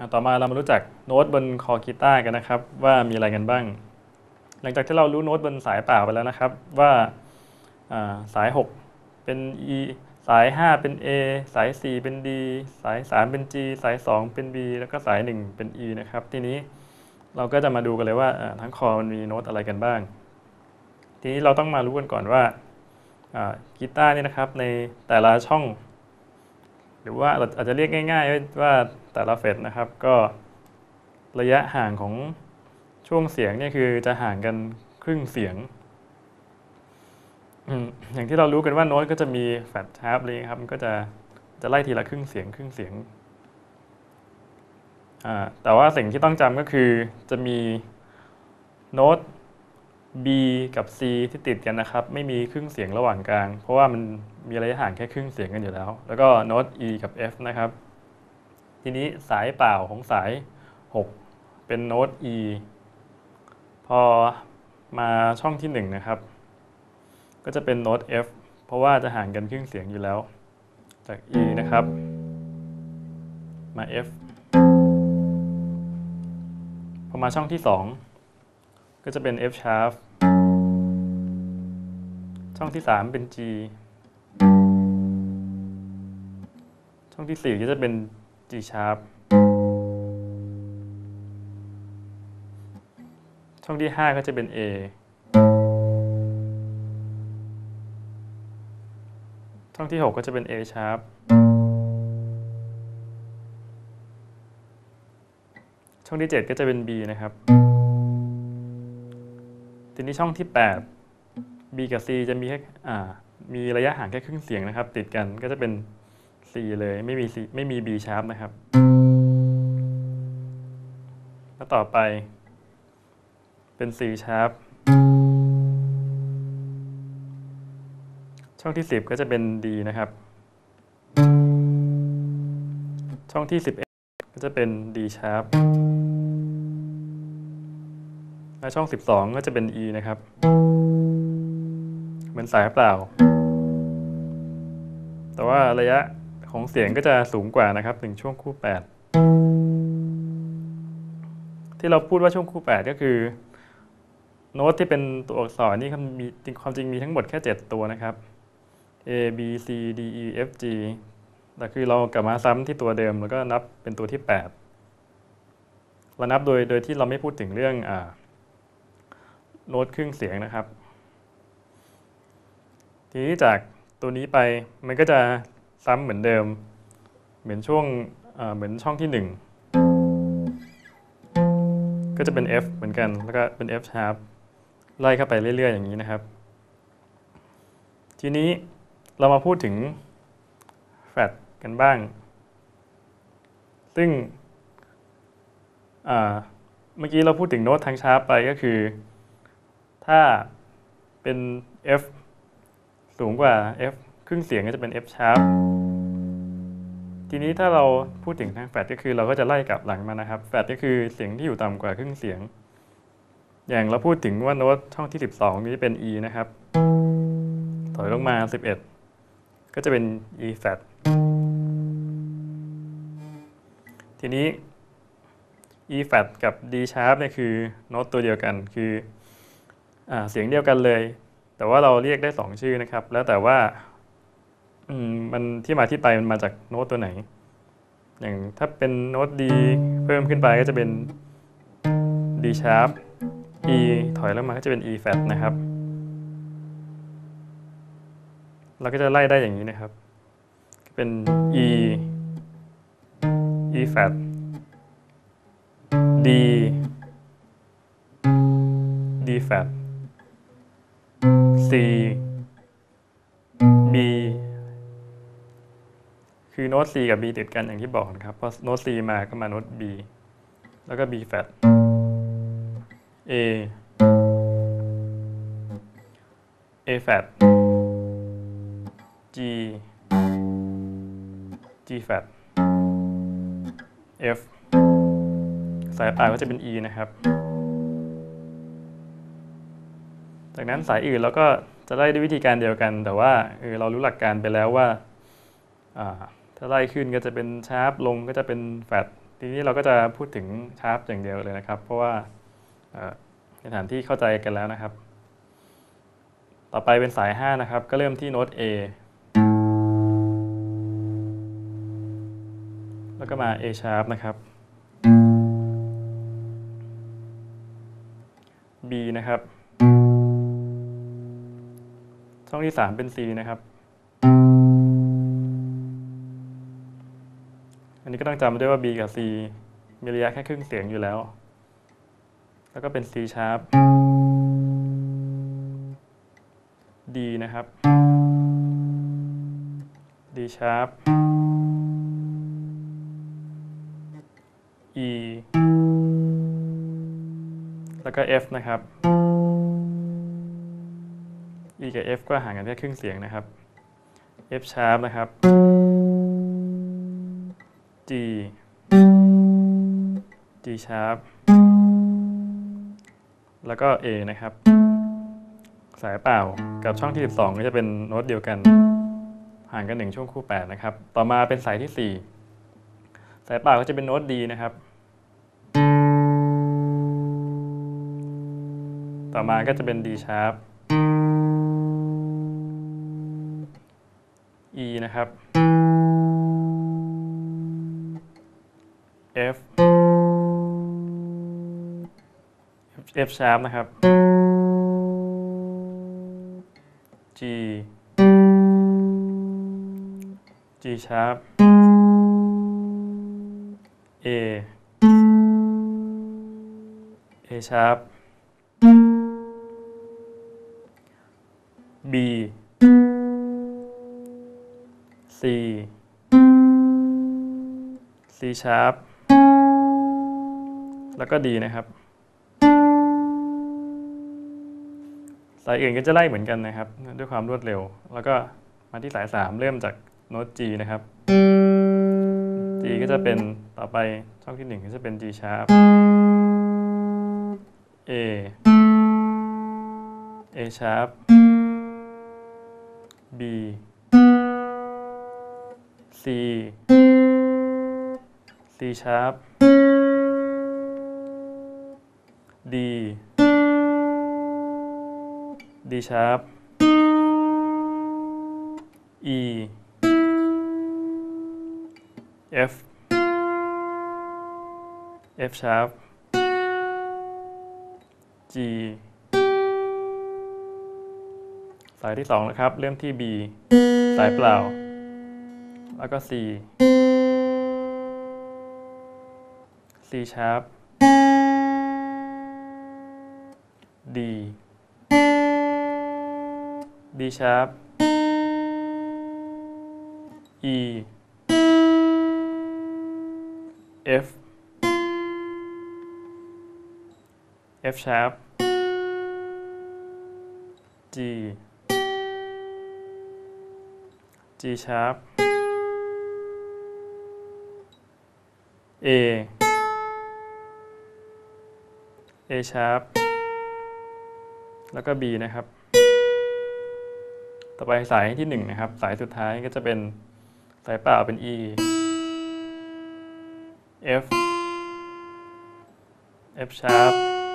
ต่อมาเรามารู้จักโน้ตบนคอกีตาร์กันนะครับว่ามีอะไรกันบ้างหลังจากที่เรารู้โน้ตบนสายเปล่าไปแล้วนะครับว่าสาย6เป็น E สาย5เป็น A สาย4เป็น D สาย3เป็น G สาย2เป็น B แล้วก็สาย1เป็น E นะครับทีนี้เราก็จะมาดูกันเลยว่าทั้งคอมันมีโน้ตอะไรกันบ้างทีนี้เราต้องมารู้กันก่อนว่ากีตาร์นี่นะครับในแต่ละช่องหรือว่าเราอาจจะเรียกง่ายๆว่าแต่ละเฟรตนะครับก็ระยะห่างของช่วงเสียงเนี่ยคือจะห่างกันครึ่งเสียงอย่างที่เรารู้กันว่าโน้ตก็จะมีแฟลตชาร์ปเลยครับมันก็จะไล่ทีละครึ่งเสียงแต่ว่าสิ่งที่ต้องจำก็คือจะมีโน้ต B กับ C ที่ติดกันนะครับไม่มีครึ่งเสียงระหว่างกลางเพราะว่ามันมีระยะห่างแค่ครึ่งเสียงกันอยู่แล้วแล้วก็โน้ต E กับ F นะครับทีนี้สายเปล่าของสาย6เป็นโน้ต E พอมาช่องที่1นะครับก็จะเป็นโน้ต F เพราะว่าจะห่างกันครึ่งเสียงอยู่แล้วจาก E นะครับมา F พอมาช่องที่2ก็จะเป็น F sharp ช่องที่3เป็น G ช่องที่4ก็จะเป็น G sharp ช่องที่5ก็จะเป็น A ช่องที่6ก็จะเป็น A sharp ช่องที่7ก็จะเป็น B นะครับทีนี้ช่องที่8 B กับ C จะมีแค่มีระยะห่างแค่ครึ่งเสียงนะครับติดกันก็จะเป็น C เลยไม่มี B sharp นะครับแล้วต่อไปเป็น C sharp ช่องที่10ก็จะเป็น D นะครับช่องที่11ก็จะเป็น D sharp และช่อง12ก็จะเป็น E นะครับเหมือนสายเปล่าแต่ว่าระยะของเสียงก็จะสูงกว่านะครับถึงช่วงคู่8ที่เราพูดว่าช่วงคู่8ก็คือโน้ตที่เป็นตัวอักษรนี่ความจริงมีทั้งหมดแค่7ตัวนะครับ A B C D E F G แต่คือเรากลับมาซ้ำที่ตัวเดิมแล้วก็นับเป็นตัวที่8เรานับโดยที่เราไม่พูดถึงเรื่องโน้ตครึ่งเสียงนะครับทีนี้จากตัวนี้ไปมันก็จะซ้ำเหมือนเดิมเหมือนช่องที่1ก็จะเป็น F เหมือนกันแล้วก็เป็น F sharp ไล่เข้าไปเรื่อยๆอย่างนี้นะครับทีนี้เรามาพูดถึงแฟลตกันบ้างซึ่งเมื่อกี้เราพูดถึงโน้ตทางชาร์ปไปก็คือถ้าเป็น F สูงกว่า F ครึ่งเสียงก็จะเป็น F sharp ทีนี้ถ้าเราพูดถึงทางแฟลตก็คือเราก็จะไล่กลับหลังมานะครับแฟลตก็คือเสียงที่อยู่ต่ำกว่าครึ่งเสียงอย่างเราพูดถึงว่าโน้ตช่องที่12นี้เป็น E นะครับถอยลงมา11ก็จะเป็น E flat ทีนี้ E flat กับ D sharp เนี่ยคือโน้ตตัวเดียวกันคือเสียงเดียวกันเลยแต่ว่าเราเรียกได้2ชื่อนะครับแล้วแต่ว่ามันที่มาที่ไปมันมาจากโน้ตตัวไหนอย่างถ้าเป็นโน้ต D เพิ่มขึ้นไปก็จะเป็น D sharp E ถอยลงมาก็จะเป็น E flat นะครับเราก็จะไล่ได้อย่างนี้นะครับเป็น E flat D D flat C B คือโน้ต C กับ B ติดกันอย่างที่บอกนะครับพอโน้ต C มาก็มาโน้ต B แล้วก็ B flat A flat G flat F สายปลายก็จะเป็น E นะครับจากนั้นสายอื่นเราก็จะไล่ด้วยวิธีการเดียวกันแต่ว่าเรารู้หลักการไปแล้วว่าถ้าไล่ขึ้นก็จะเป็นชาร์ปลงก็จะเป็นแฟลตทีนี้เราก็จะพูดถึงชาร์ปอย่างเดียวเลยนะครับเพราะว่าในฐานที่เข้าใจกันแล้วนะครับต่อไปเป็นสาย5นะครับก็เริ่มที่โน้ต A แล้วก็มา A sharp นะครับ B นะครับช่องที่3เป็น C นะครับอันนี้ก็ต้องจำด้วยว่า B กับ C มีระยะแค่ครึ่งเสียงอยู่แล้วแล้วก็เป็น C sharp D นะครับ D sharp E แล้วก็ F นะครับ E กับ F ก็ห่างกันแค่ครึ่งเสียงนะครับ F sharp นะครับ G G sharp แล้วก็ A นะครับสายเปล่ากับช่องที่12ก็จะเป็นโน้ตเดียวกันห่างกัน1ช่วงคู่8นะครับต่อมาเป็นสายที่4สายเปล่าก็จะเป็นโน้ต D นะครับต่อมาก็จะเป็น D sharp E นะครับ F F sharp นะครับ G G sharp A A sharp B C C sharp แล้วก็ D นะครับสายอื่นก็จะไล่เหมือนกันนะครับด้วยความรวดเร็วแล้วก็มาที่สาย3เริ่มจากโน้ต G นะครับ G ก็จะเป็นต่อไปช่องที่1ก็จะเป็น G sharp A A sharp B C C sharp D D sharp E F F sharp G สายที่2นะครับเริ่มที่ B สายเปล่าแล้วก็ C C sharp D D sharp E F F sharp G G sharp A A sharp แล้วก็ B นะครับต่อไปสายที่1นะครับสายสุดท้ายก็จะเป็นสายเปล่าเป็น E F F sharp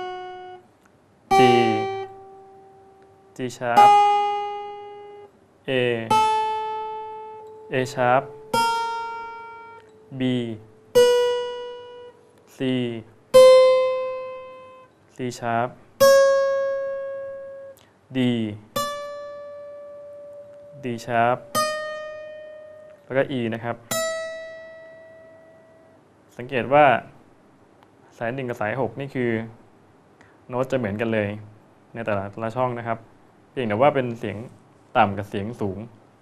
G G sharp A A sharp B C C sharp D D sharp แล้วก็ E นะครับสังเกตว่าสาย1กับสาย6นี่คือโน้ตจะเหมือนกันเลยในแต่ละช่องนะครับเพียงแต่ว่าเป็นเสียงต่ำกับเสียงสูง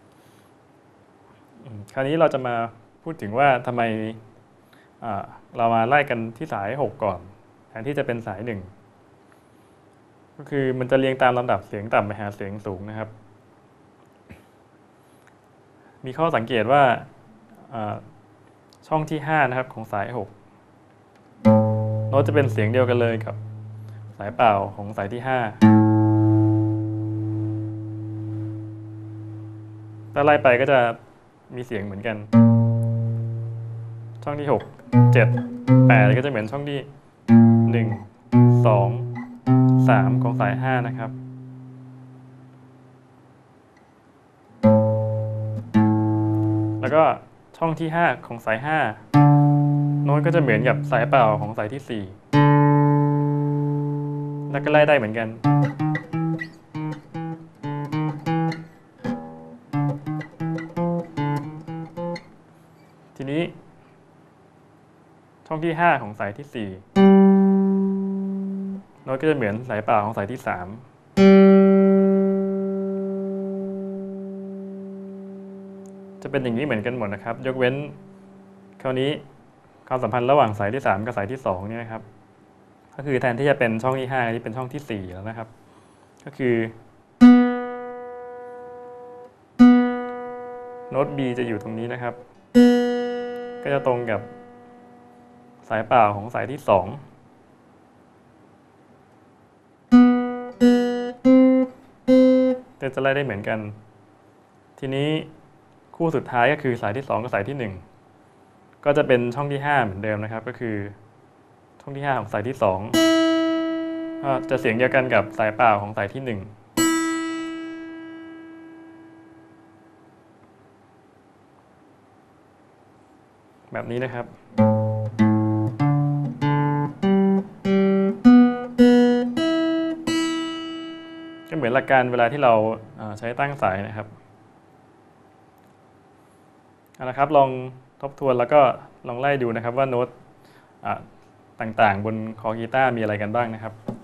คราวนี้เราจะมาพูดถึงว่าทำไมเรามาไล่กันที่สาย6ก่อนแทนที่จะเป็นสาย1ก็คือมันจะเรียงตามลำดับเสียงต่ำไปหาเสียงสูงนะครับมีข้อสังเกตว่าช่องที่5นะครับของสาย6โน้ตจะเป็นเสียงเดียวกันเลยกับสายเปล่าของสายที่5ถ้าไล่ไปก็จะมีเสียงเหมือนกันช่ช่องที่6 7 8ก็จะเหมือนช่องที่1 2 3ของสาย5นะครับแล้วก็ช่องที่5ของสาย5โน้ตก็จะเหมือนกับสายเปล่าของสายที่4แล้วก็ไล่ได้เหมือนกันทีนี้ช่องที่5ของสายที่4โน้ตก็จะเหมือนสายเปล่าของสายที่3จะเป็นอย่างนี้เหมือนกันหมดนะครับยกเว้นคราวนี้ความสัมพันธ์ระหว่างสายที่3กับสายที่2เนี่ยนะครับก็คือแทนที่จะเป็นช่องที่5นี่เป็นช่องที่4แล้วนะครับก็คือโน้ต B จะอยู่ตรงนี้นะครับก็จะตรงกับสายเปล่าของสายที่2จะไล่ได้เหมือนกันทีนี้คู่สุดท้ายก็คือสายที่2กับสายที่1ก็จะเป็นช่องที่5เหมือนเดิมนะครับก็คือช่องที่5ของสายที่2ก็จะเสียงเดียวกันกับสายเปล่าของสายที่1แบบนี้นะครับก็เหมือนหลักการเวลาที่เราใช้ตั้งสายนะครับเอาละครับลองทบทวนแล้วก็ลองไล่ดูนะครับว่าโน้ตต่างๆบนคอกีตาร์มีอะไรกันบ้างนะครับ